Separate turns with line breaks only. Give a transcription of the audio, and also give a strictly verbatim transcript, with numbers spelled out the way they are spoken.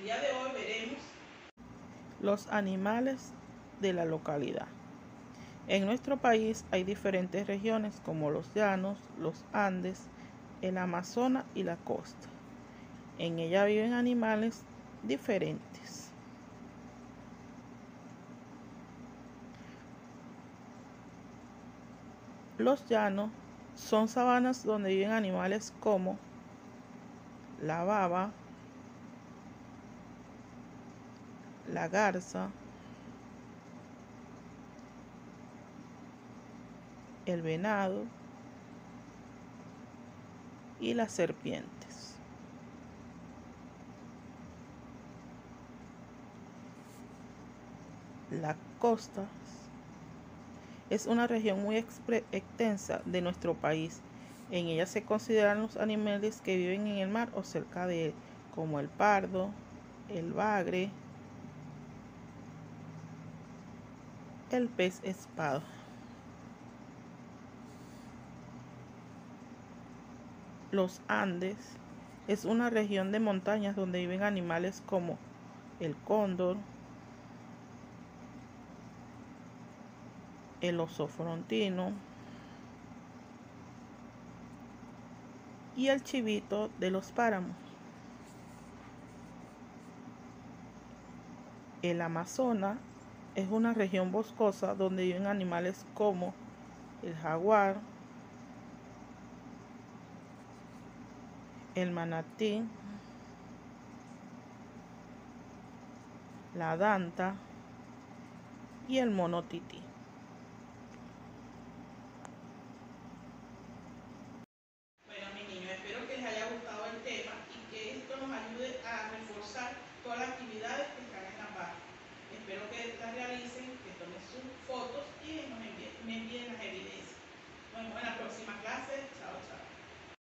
día de hoy veremos
los animales de la localidad. En nuestro país hay diferentes regiones como los llanos, los Andes, el Amazonas y la costa. En ella viven animales diferentes. Los llanos son sabanas donde viven animales como la baba, la garza, el venado y las serpientes. La costa es una región muy extensa de nuestro país. En ella se consideran los animales que viven en el mar o cerca de él, como el pardo, el bagre, el pez espada. Los Andes es una región de montañas donde viven animales como el cóndor, el oso frontino y el chivito de los páramos. El Amazonas es una región boscosa donde viven animales como el jaguar, el manatí, la danta y el mono tití.
Bueno, mis niños, espero que les haya gustado el tema y que esto nos ayude a reforzar todas las actividades que están en la página. Espero que las realicen, que tomen sus fotos y nos envíen, me envíen las evidencias. Nos vemos en la próxima clase. Chao, chao.